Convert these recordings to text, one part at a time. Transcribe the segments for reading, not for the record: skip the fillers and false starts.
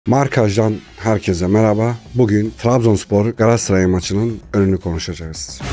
Markaj'dan herkese merhaba. Bugün Trabzonspor Galatasaray maçının önünü konuşacağız.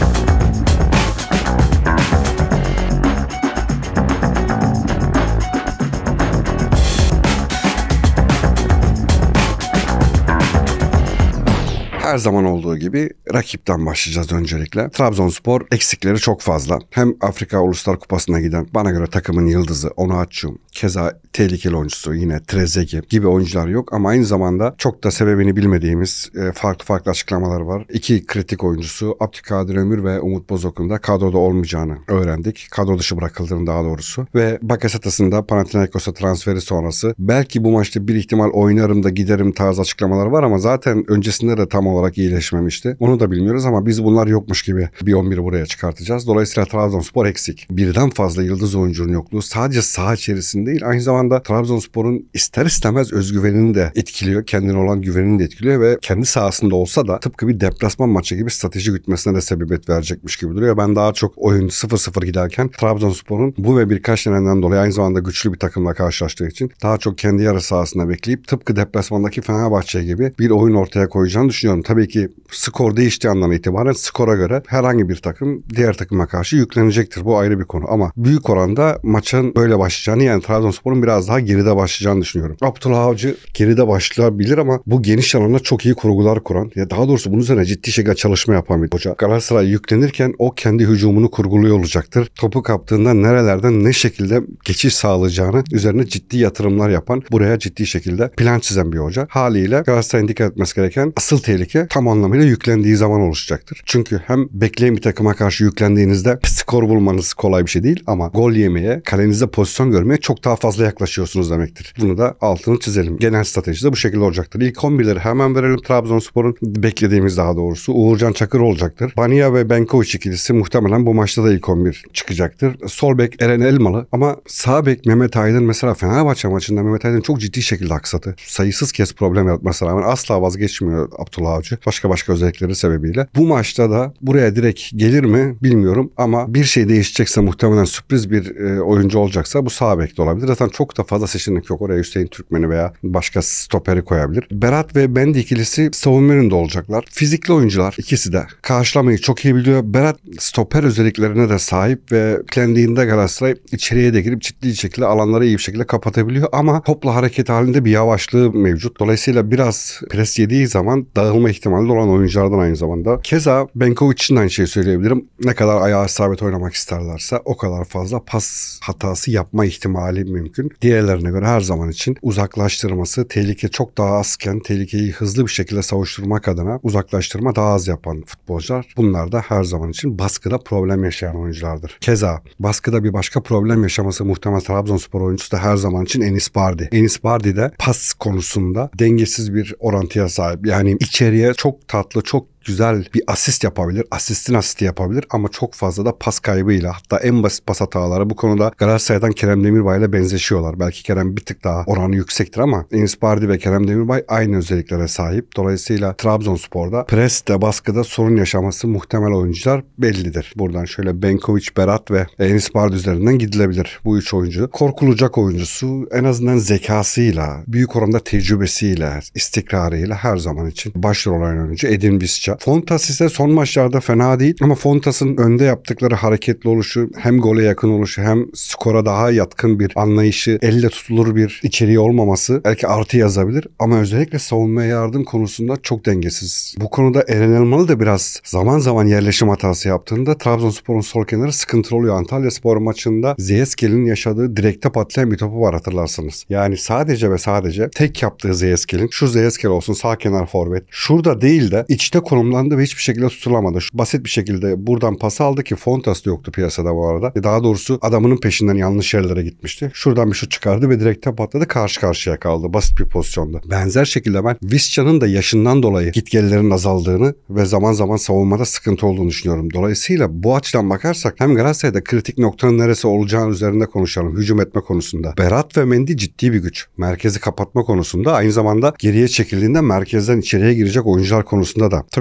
Her zaman olduğu gibi rakipten başlayacağız öncelikle. Trabzonspor eksikleri çok fazla. Hem Afrika Uluslar Kupası'na giden bana göre takımın yıldızı Onuachu, keza tehlikeli oyuncusu yine Trezeguet gibi oyuncular yok. Ama aynı zamanda çok da sebebini bilmediğimiz farklı açıklamalar var. İki kritik oyuncusu Abdülkadir Ömür ve Umut Bozok'un da kadroda olmayacağını öğrendik. Kadro dışı bırakıldığını daha doğrusu. Ve Bakasetas'ın da Panathinaikos'a transferi sonrası belki bu maçta bir ihtimal oynarım da giderim tarzı açıklamalar var ama zaten öncesinde de tam olarak iyileşmemişti. Onu da bilmiyoruz ama biz bunlar yokmuş gibi bir 11'i buraya çıkartacağız. Dolayısıyla Trabzonspor eksik. Birden fazla yıldız oyuncunun yokluğu sadece saha içerisinde değil, aynı zamanda Trabzonspor'un ister istemez özgüvenini de etkiliyor. Kendine olan güvenini de etkiliyor ve kendi sahasında olsa da tıpkı bir deplasman maçı gibi strateji gütmesine de sebebiyet verecekmiş gibi duruyor. Ben daha çok oyun 0-0 giderken Trabzonspor'un bu ve birkaç nedenden dolayı aynı zamanda güçlü bir takımla karşılaştığı için daha çok kendi yarı sahasında bekleyip tıpkı deplasmandaki Fenerbahçe gibi bir oyun ortaya koyacağını düşünüyorum. Tabii ki skor değiştiği andan itibaren skora göre herhangi bir takım diğer takıma karşı yüklenecektir. Bu ayrı bir konu ama büyük oranda maçın böyle başlayacağını, yani Trabzonspor'un biraz daha geride başlayacağını düşünüyorum. Abdullah Avcı geride başlayabilir ama bu geniş alana çok iyi kurgular kuran, ya daha doğrusu bunun üzerine ciddi şekilde çalışma yapan bir hoca. Galatasaray yüklenirken o kendi hücumunu kurguluyor olacaktır. Topu kaptığında nerelerden ne şekilde geçiş sağlayacağını üzerine ciddi yatırımlar yapan, buraya ciddi şekilde plan çizen bir hoca. Haliyle Galatasaray'ın dikkat etmesi gereken asıl tehlike tam anlamıyla yüklendiği zaman oluşacaktır. Çünkü hem bekleyen bir takıma karşı yüklendiğinizde skor bulmanız kolay bir şey değil ama gol yemeye, kalenizde pozisyon görmeye çok daha fazla yaklaşıyorsunuz demektir. Bunu da altını çizelim. Genel strateji de bu şekilde olacaktır. İlk 11'leri hemen verelim. Trabzonspor'un beklediğimiz daha doğrusu Uğurcan Çakır olacaktır. Bania ve Benkoviç ikilisi muhtemelen bu maçta da ilk 11 çıkacaktır. Sol bek Eren Elmalı ama sağ bek Mehmet Aydın mesela Fenerbahçe maçında Mehmet Aydın çok ciddi şekilde aksadı. Sayısız kez problem yaratmasına rağmen asla vazgeçmiyor Abdullah Avcı. Başka özellikleri sebebiyle. Bu maçta da buraya direkt gelir mi bilmiyorum ama bir şey değişecekse muhtemelen sürpriz bir oyuncu olacaksa bu sağ bek de olabilir. Zaten çok da fazla seçenek yok. Oraya Hüseyin Türkmen'i veya başka stoperi koyabilir. Berat ve Bendi ikilisi savunma yönünde olacaklar. Fizikli oyuncular ikisi de karşılamayı çok iyi biliyor. Berat stoper özelliklerine de sahip ve kendiliğinde Galatasaray içeriye de girip ciddi şekilde alanları iyi bir şekilde kapatabiliyor ama topla hareket halinde bir yavaşlığı mevcut. Dolayısıyla biraz pres yediği zaman dağılma ihtimali olan oyunculardan aynı zamanda. Keza Benkovic için de aynı şeyi söyleyebilirim. Ne kadar ayağı isabet oynamak isterlerse o kadar fazla pas hatası yapma ihtimali mümkün. Diğerlerine göre her zaman için uzaklaştırması, tehlike çok daha azken tehlikeyi hızlı bir şekilde savuşturmak adına uzaklaştırma daha az yapan futbolcular. Bunlar da her zaman için baskıda problem yaşayan oyunculardır. Keza baskıda bir başka problem yaşaması muhtemel Trabzonspor oyuncusu da her zaman için Enis Bardi. Enis Bardi de pas konusunda dengesiz bir orantıya sahip. Yani içeriye çok tatlı, çok güzel bir asist yapabilir. Asistin asisti yapabilir ama çok fazla da pas kaybıyla, hatta en basit pas hataları bu konuda Galatasaray'dan Kerem Demirbay ile benzeşiyorlar. Belki Kerem bir tık daha oranı yüksektir ama Enis Bardi ve Kerem Demirbay aynı özelliklere sahip. Dolayısıyla Trabzonspor'da preste, baskıda sorun yaşaması muhtemel oyuncular bellidir. Buradan şöyle Benkovic, Berat ve Enis Bardi üzerinden gidilebilir. Bu üç oyuncu korkulacak oyuncusu, en azından zekasıyla, büyük oranda tecrübesiyle, istikrarıyla her zaman için başrol oynayan oyuncu Edin Visca. Fontas ise son maçlarda fena değil ama Fontas'ın önde yaptıkları hareketli oluşu, hem gole yakın oluşu hem skora daha yatkın bir anlayışı, elle tutulur bir içeriği olmaması belki artı yazabilir ama özellikle savunmaya yardım konusunda çok dengesiz. Bu konuda Eren Elmalı da biraz zaman zaman yerleşim hatası yaptığında Trabzonspor'un sol kenarı sıkıntılı oluyor. Antalyaspor maçında Ziyeskel'in yaşadığı direkte patlayan bir topu var, hatırlarsınız. Yani sadece ve sadece tek yaptığı Ziyeskel'in, şu Ziyeskel olsun sağ kenar forvet, şurada değil de içte konumlandı ve hiçbir şekilde tutulamadı. Basit bir şekilde buradan pas aldı ki Fontas da yoktu piyasada bu arada. Daha doğrusu adamının peşinden yanlış yerlere gitmişti. Şuradan bir şut çıkardı ve direkte patladı. Karşı karşıya kaldı. Basit bir pozisyonda. Benzer şekilde ben Visca'nın da yaşından dolayı gitgellerin azaldığını ve zaman zaman savunmada sıkıntı olduğunu düşünüyorum. Dolayısıyla bu açıdan bakarsak hem Galatasaray'da kritik noktanın neresi olacağını üzerinde konuşalım. Hücum etme konusunda. Berat ve Mendy ciddi bir güç. Merkezi kapatma konusunda, aynı zamanda geriye çekildiğinde merkezden içeriye girecek oyuncular konusunda da. Tabii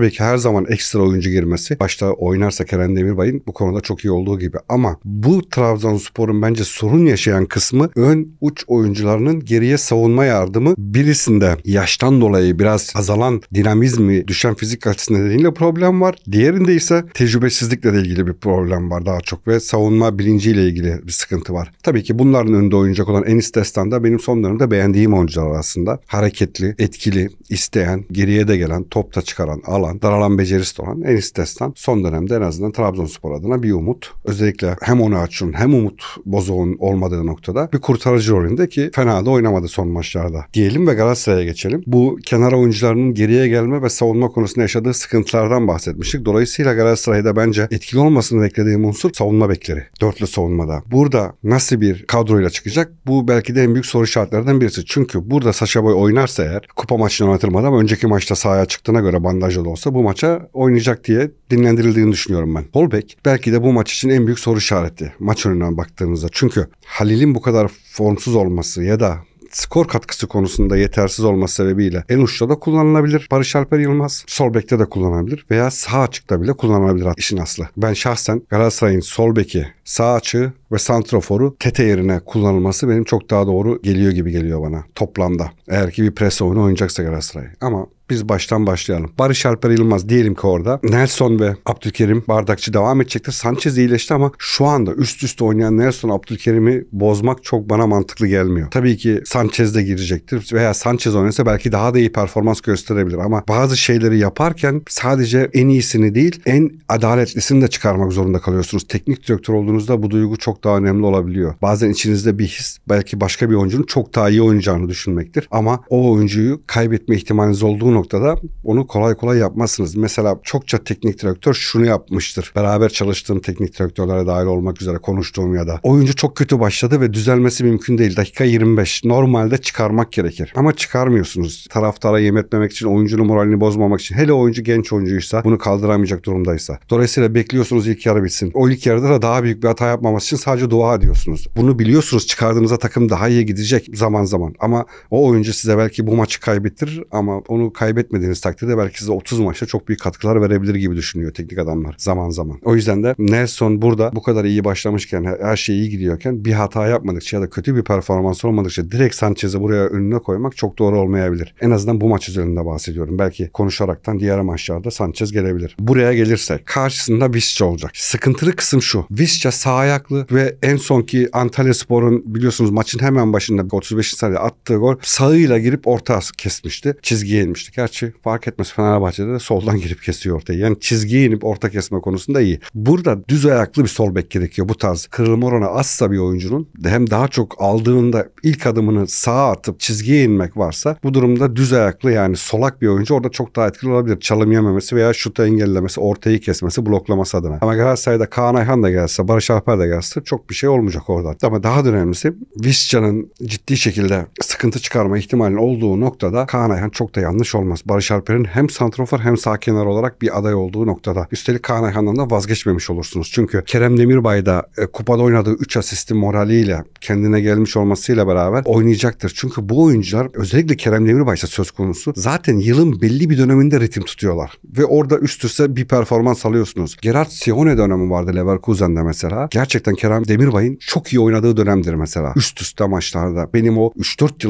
tabii ki her zaman ekstra oyuncu girmesi, başta oynarsa Kerem Demirbay'ın bu konuda çok iyi olduğu gibi. Ama bu Trabzonspor'un bence sorun yaşayan kısmı ön uç oyuncularının geriye savunma yardımı. Birisinde yaştan dolayı biraz azalan dinamizmi, düşen fizik açısı nedeniyle problem var. Diğerinde ise tecrübesizlikle de ilgili bir problem var daha çok ve savunma bilinciyle ilgili bir sıkıntı var. Tabii ki bunların önünde oynayacak olan Enis Destan da benim son dönemde beğendiğim oyuncular aslında. Hareketli, etkili, isteyen, geriye de gelen, top da çıkaran, alan, daralan becerisi olan Enis Destan son dönemde en azından Trabzonspor adına bir umut. Özellikle hem onu açın hem Umut Bozok'un olmadığı noktada bir kurtarıcı rolünde ki fena da oynamadı son maçlarda. Diyelim ve Galatasaray'a geçelim. Bu kenar oyuncularının geriye gelme ve savunma konusunda yaşadığı sıkıntılardan bahsetmiştik. Dolayısıyla Galatasaray'da bence etkili olmasını beklediğim unsur savunma bekleri. Dörtlü savunmada. Burada nasıl bir kadroyla çıkacak? Bu belki de en büyük soru işaretlerinden birisi. Çünkü burada Sacha Boey oynarsa eğer kupa maçını oynatılmadı ama önceki maçta sahaya çıktığına göre bandajlı da olsa bu maça oynayacak diye dinlendirildiğini düşünüyorum ben. Holbek belki de bu maç için en büyük soru işareti. Maç önünden baktığımızda. Çünkü Halil'in bu kadar formsuz olması ya da skor katkısı konusunda yetersiz olması sebebiyle en uçta da kullanılabilir. Barış Alper Yılmaz sol bekte de kullanılabilir veya sağ açıkta bile kullanılabilir işin aslı. Ben şahsen Galatasaray'ın sol beki, sağ açığı ve santraforu Tete yerine kullanılması benim çok daha doğru geliyor gibi geliyor bana toplamda. Eğer ki bir pres oyunu oynayacaksa Galatasaray. Ama biz baştan başlayalım. Barış Alper Yılmaz diyelim ki orada. Nelson ve Abdülkerim Bardakçı devam edecektir. Sanchez iyileşti ama şu anda üst üste oynayan Nelson Abdülkerim'i bozmak çok bana mantıklı gelmiyor. Tabii ki Sanchez de girecektir veya Sanchez oynasa belki daha da iyi performans gösterebilir ama bazı şeyleri yaparken sadece en iyisini değil en adaletlisini de çıkarmak zorunda kalıyorsunuz. Teknik direktör olduğunuzda bu duygu çok daha önemli olabiliyor. Bazen içinizde bir his belki başka bir oyuncunun çok daha iyi oynayacağını düşünmektir ama o oyuncuyu kaybetme ihtimaliniz olduğu noktada onu kolay kolay yapmazsınız. Mesela çokça teknik direktör şunu yapmıştır. Beraber çalıştığım teknik direktörlere dahil olmak üzere konuştuğum ya da oyuncu çok kötü başladı ve düzelmesi mümkün değil. Dakika 25. Normalde çıkarmak gerekir. Ama çıkarmıyorsunuz. Taraftara yem etmemek için, oyuncunun moralini bozmamak için. Hele oyuncu genç oyuncuysa, bunu kaldıramayacak durumdaysa. Dolayısıyla bekliyorsunuz ilk yarı bitsin. O ilk yarıda da daha büyük bir hata yapmaması için sadece dua ediyorsunuz. Bunu biliyorsunuz, çıkardığınızda takım daha iyi gidecek zaman zaman. Ama o oyuncu size belki bu maçı kaybettirir ama onu kaybetmediğiniz takdirde belki size 30 maçta çok büyük katkılar verebilir gibi düşünüyor teknik adamlar zaman zaman. O yüzden de Nelson burada bu kadar iyi başlamışken, her şey iyi gidiyorken bir hata yapmadıkça ya da kötü bir performans olmadıkça direkt Sanchez'i buraya önüne koymak çok doğru olmayabilir. En azından bu maç üzerinde bahsediyorum. Belki konuşaraktan diğer maçlarda Sanchez gelebilir. Buraya gelirse karşısında Visca olacak. Sıkıntılı kısım şu. Visca sağ ayaklı ve en sonki Antalyaspor'un biliyorsunuz maçın hemen başında 35. saniyede attığı gol sağıyla girip orta kesmişti. Çizgiye inmişti. Gerçi fark etmez Fenerbahçe'de de soldan girip kesiyor ortayı. Yani çizgiye inip orta kesme konusunda iyi. Burada düz ayaklı bir sol bek gerekiyor. Bu tarz kırılma oranı azsa bir oyuncunun hem daha çok aldığında ilk adımını sağa atıp çizgiye inmek varsa bu durumda düz ayaklı yani solak bir oyuncu orada çok daha etkili olabilir. Çalım yememesi veya şutu engellemesi, ortayı kesmesi, bloklaması adına. Ama Galatasaray'da Kaan Ayhan da gelse, Barış Alper de gelse çok bir şey olmayacak orada. Ama daha da önemlisi Visca'nın ciddi şekilde sıkıntı çıkarma ihtimalinin olduğu noktada Kaan Ayhan çok da yanlış olmaz. Barış Alper'in hem santrafor hem sağ kenar olarak bir aday olduğu noktada. Üstelik Kaan Ayhan'dan da vazgeçmemiş olursunuz. Çünkü Kerem Demirbay'da kupada oynadığı 3 asistin moraliyle kendine gelmiş olmasıyla beraber oynayacaktır. Çünkü bu oyuncular özellikle Kerem Demirbay'sa söz konusu zaten yılın belli bir döneminde ritim tutuyorlar. Ve orada üst üste bir performans alıyorsunuz. Gerard Sione dönemi vardı Leverkusen'de mesela. Gerçekten Kerem Demirbay'ın çok iyi oynadığı dönemdir mesela. Üst üste maçlarda. Benim o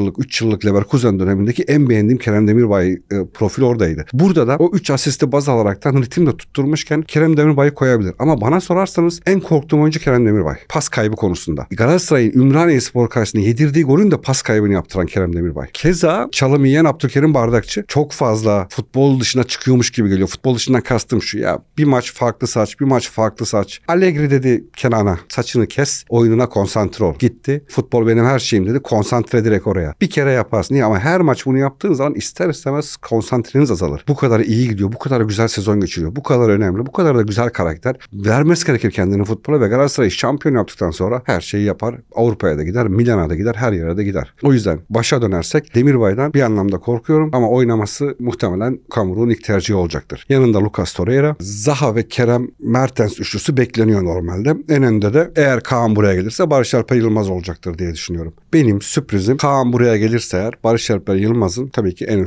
3 yıllık Leverkusen dönemindeki en beğendiğim Kerem Demirbay profil oradaydı. Burada da o 3 asisti baz alaraktan ritim de tutturmuşken Kerem Demirbay'ı koyabilir. Ama bana sorarsanız en korktuğum oyuncu Kerem Demirbay. Pas kaybı konusunda. Galatasaray'ın Ümraniyespor karşısında yedirdiği golün de pas kaybını yaptıran Kerem Demirbay. Keza çalım yiyen Abdülkerim Bardakçı çok fazla futbol dışına çıkıyormuş gibi geliyor. Futbol dışından kastım şu ya. Bir maç farklı saç, bir maç farklı saç. Allegri dedi Kenan'a saçını kes, oyununa konsantre ol. Gitti. Futbol benim her şeyim dedi. Konsantre direkt oraya. Bir kere yaparsın. Niye? Ama her maç bunu yaptığın zaman ister istemez konsantreniz azalır. Bu kadar iyi gidiyor. Bu kadar güzel sezon geçiriyor. Bu kadar önemli. Bu kadar da güzel karakter. Vermesi gerekir kendini futbola ve Galatasaray şampiyon yaptıktan sonra her şeyi yapar. Avrupa'ya da gider, Milan'a da gider, her yere de gider. O yüzden başa dönersek Demirbay'dan bir anlamda korkuyorum ama oynaması muhtemelen Kamur'un ilk tercihi olacaktır. Yanında Lucas Torreira, Zaha ve Kerem Mertens üçlüsü bekleniyor normalde. En önde de eğer Kaan buraya gelirse Barış Alper Yılmaz olacaktır diye düşünüyorum. Benim sürprizim Kaan buraya gelirse eğer Barış Alper Yılmaz'ın tabii ki en uçta oynaması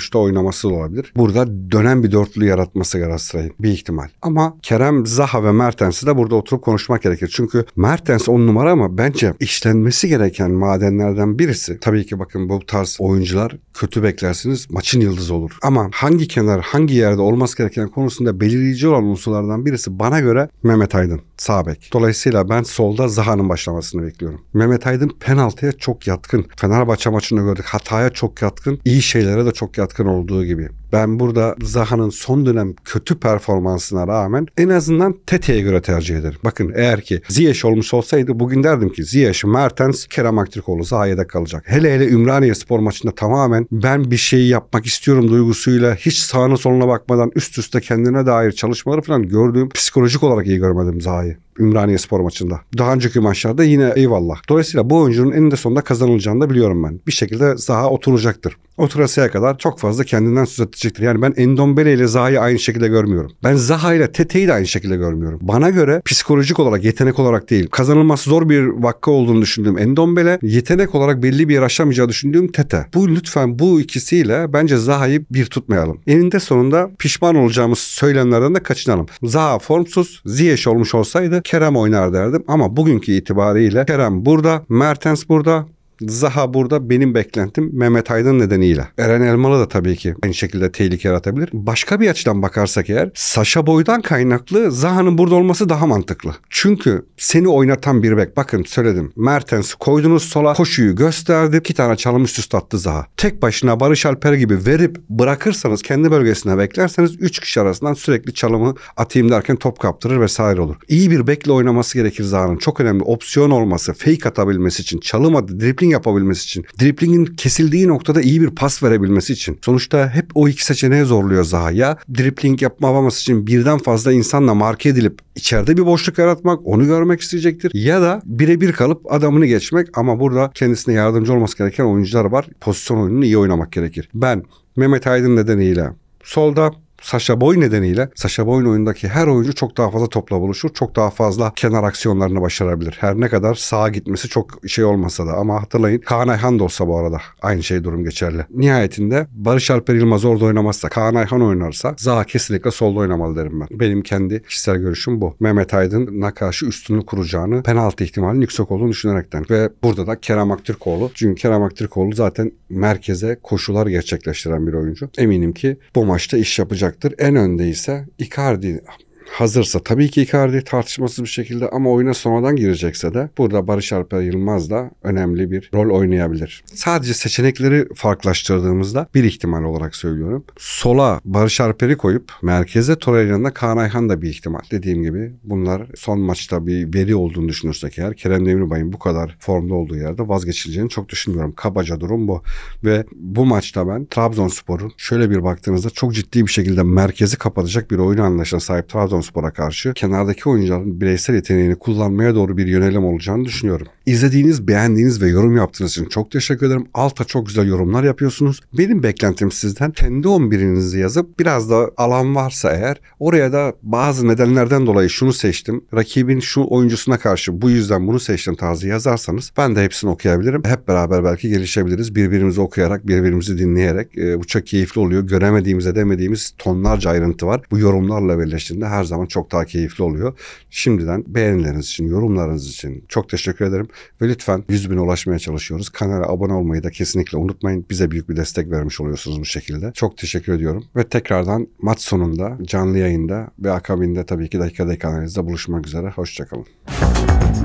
oynaması da olabilir. Burada dönen bir dörtlü yaratması Galatasaray'ın bir ihtimal. Ama Kerem, Zaha ve Mertens'i de burada oturup konuşmak gerekir. Çünkü Mertens 10 numara ama bence işlenmesi gereken madenlerden birisi. Tabii ki bakın bu tarz oyuncular kötü beklersiniz maçın yıldızı olur. Ama hangi kenar, hangi yerde olması gereken konusunda belirleyici olan unsurlardan birisi bana göre Mehmet Aydın, sağ bek. Dolayısıyla ben solda Zaha'nın başlamasını bekliyorum. Mehmet Aydın penaltıya çok yatkın. Fenerbahçe maçında gördük. Hataya çok yatkın. İyi şeylere de çok yatkın olduğu gibi. Ben burada Zaha'nın son dönem kötü performansına rağmen en azından Tete'ye göre tercih ederim. Bakın eğer ki Ziyech olmuş olsaydı bugün derdim ki Ziyech, Mertens, Kerem Aktürkoğlu Zaha yedek kalacak. Hele Ümraniye Spor maçında tamamen ben bir şeyi yapmak istiyorum duygusuyla hiç sağına soluna bakmadan üst üste kendine dair çalışmaları falan gördüğüm, psikolojik olarak iyi görmedim Zaha'yı. Ümraniye Spor maçında. Daha önceki maçlarda yine eyvallah. Dolayısıyla bu oyuncunun eninde sonunda kazanılacağını da biliyorum ben. Bir şekilde Zaha oturacaktır. Oturasıya kadar çok fazla kendinden söz edecektir. Yani ben Endombele ile Zaha'yı aynı şekilde görmüyorum. Ben Zaha ile Tete'yi de aynı şekilde görmüyorum. Bana göre psikolojik olarak, yetenek olarak değil. Kazanılması zor bir vakka olduğunu düşündüğüm Endombele, yetenek olarak belli bir yer aşamayacağı düşündüğüm Tete. Lütfen bu ikisiyle bence Zaha'yı bir tutmayalım. Eninde sonunda pişman olacağımız söylemlerden de kaçınalım. Zaha formsuz, Ziyech olmuş olsaydı Kerem oynar derdim ama bugünkü itibariyle Kerem burada, Mertens burada, Zaha burada, benim beklentim Mehmet Aydın nedeniyle. Eren Elmalı da tabii ki aynı şekilde tehlike yaratabilir. Başka bir açıdan bakarsak eğer Sacha Boey'dan kaynaklı Zaha'nın burada olması daha mantıklı. Çünkü seni oynatan bir bek. Bakın söyledim. Mertens'i koydunuz sola, koşuyu gösterdi. 2 tane çalım üst üste attı Zaha. Tek başına Barış Alper gibi verip bırakırsanız, kendi bölgesine beklerseniz 3 kişi arasından sürekli çalımı atayım derken top kaptırır vesaire olur. İyi bir bekle oynaması gerekir Zaha'nın. Çok önemli. Opsiyon olması, fake atabilmesi için, çalım adı, dribbling yapabilmesi için, dribblingin kesildiği noktada iyi bir pas verebilmesi için. Sonuçta hep o iki seçeneğe zorluyor Zaha. Ya dribbling yapmaması için birden fazla insanla marke edilip içeride bir boşluk yaratmak, onu görmek isteyecektir. Ya da birebir kalıp adamını geçmek ama burada kendisine yardımcı olması gereken oyuncular var. Pozisyon oyununu iyi oynamak gerekir. Ben Mehmet Aydın nedeniyle solda, Sacha Boey nedeniyle, Sacha Boey'in oyundaki her oyuncu çok daha fazla topla buluşur. Çok daha fazla kenar aksiyonlarını başarabilir. Her ne kadar sağa gitmesi çok şey olmasa da. Ama hatırlayın, Kaan Ayhan da olsa bu arada aynı şey durum geçerli. Nihayetinde Barış Alper Yılmaz orada oynamazsa, Kaan Ayhan oynarsa Zaha kesinlikle solda oynamalı derim ben. Benim kendi kişisel görüşüm bu. Mehmet Aydın'a karşı üstünlüğü kuracağını, penaltı ihtimalinin yüksek olduğunu düşünerekten. Ve burada da Kerem Aktürkoğlu. Çünkü Kerem Aktürkoğlu zaten merkeze koşular gerçekleştiren bir oyuncu. Eminim ki bu maçta iş yapacak. En önde ise Icardi hazırsa tabii ki Icardi tartışmasız bir şekilde ama oyuna sonradan girecekse de burada Barış Alper Yılmaz da önemli bir rol oynayabilir. Sadece seçenekleri farklılaştırdığımızda bir ihtimal olarak söylüyorum. Sola Barış Alper'i koyup merkeze Torreira'nın Kaan Ayhan da bir ihtimal. Dediğim gibi bunlar son maçta bir veri olduğunu düşünürsek eğer Kerem Demirbay'ın bu kadar formda olduğu yerde vazgeçileceğini çok düşünmüyorum. Kabaca durum bu. Ve bu maçta ben Trabzonspor'un şöyle bir baktığınızda çok ciddi bir şekilde merkezi kapatacak bir oyun anlayışına sahip Trabzonspor'a karşı kenardaki oyuncuların bireysel yeteneğini kullanmaya doğru bir yönelim olacağını düşünüyorum. İzlediğiniz, beğendiğiniz ve yorum yaptığınız için çok teşekkür ederim. Alta çok güzel yorumlar yapıyorsunuz. Benim beklentim sizden kendi 11'inizi yazıp biraz da alan varsa eğer oraya da bazı nedenlerden dolayı şunu seçtim, rakibin şu oyuncusuna karşı bu yüzden bunu seçtim tarzı yazarsanız ben de hepsini okuyabilirim. Hep beraber belki gelişebiliriz. Birbirimizi okuyarak, birbirimizi dinleyerek. Bu çok keyifli oluyor. Göremediğimiz, edemediğimiz tonlarca ayrıntı var. Bu yorumlarla birleştiğinde her zaman çok daha keyifli oluyor. Şimdiden beğenileriniz için, yorumlarınız için çok teşekkür ederim. Ve lütfen 100.000'e ulaşmaya çalışıyoruz. Kanala abone olmayı da kesinlikle unutmayın. Bize büyük bir destek vermiş oluyorsunuz bu şekilde. Çok teşekkür ediyorum. Ve tekrardan maç sonunda, canlı yayında ve akabinde tabii ki dakika analizde buluşmak üzere. Hoşçakalın.